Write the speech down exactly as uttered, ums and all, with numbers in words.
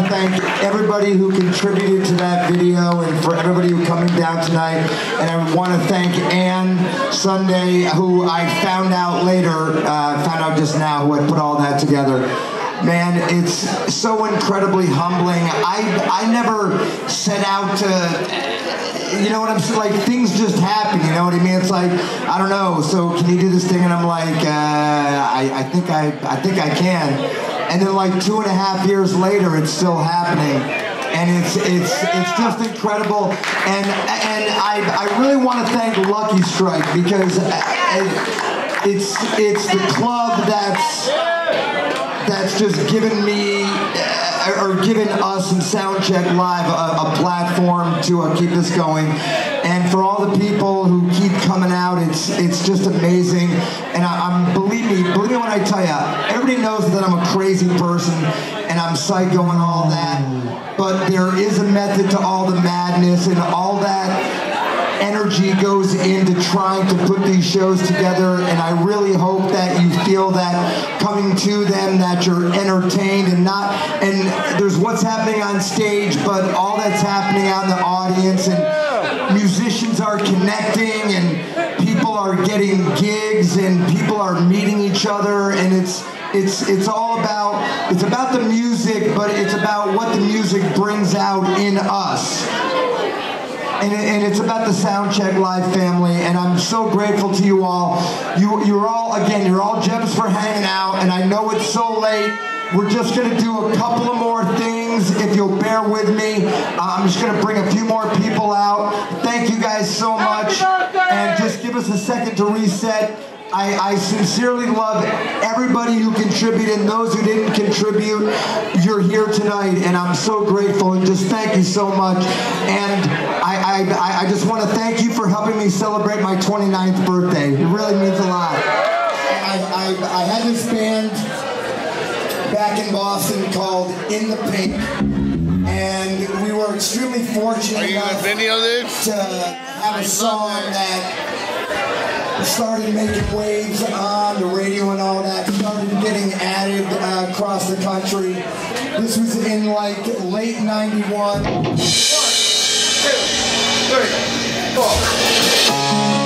to thank everybody who contributed to that video and for everybody who coming down tonight. And I want to thank Ann Sunday, who I found out later, uh, found out just now, who had put all that together. Man, it's so incredibly humbling. I I never set out to, you know what I'm saying? Like, things just happen, you know what I mean? It's like, I don't know, so can you do this thing? And I'm like, uh, I, I think I I think I can. And then like two and a half years later, it's still happening. And it's it's it's just incredible. And and I I really want to thank Lucky Strike, because it's it's the club that's that's just given me, uh, or given us in Soundcheck Live a, a platform to uh, keep this going. And for all the people who keep coming out, it's it's just amazing. And I, I'm believe me, believe me when I tell you, everybody knows that I'm a crazy person and I'm psycho and all that. But there is a method to all the madness, and all that energy goes into trying to put these shows together, and I really hope that you feel that coming to them, that you're entertained, and not, and there's what's happening on stage, but all that's happening out in the audience, and musicians are connecting, and people are getting gigs, and people are meeting each other, and it's it's it's all about, it's about the music, but it's about what the music brings out in us. And, and it's about the Soundcheck Live family, and I'm so grateful to you all. You, you're all, again, you're all gems for hanging out, and I know it's so late. We're just going to do a couple of more things, if you'll bear with me. Uh, I'm just going to bring a few more people out. Thank you guys so much, and just give us a second to reset. I, I sincerely love everybody who contributed, and those who didn't contribute. You're here tonight, and I'm so grateful, and just thank you so much. And I, I, I just want to thank you for helping me celebrate my twenty-ninth birthday. It really means a lot. I, I, I had this band back in Boston called In the Pink, and we were extremely fortunate Are you enough gonna video this? to have a song that started making waves on the radio and all that, started getting added uh, across the country. This was in like late ninety-one. One, two, three, four.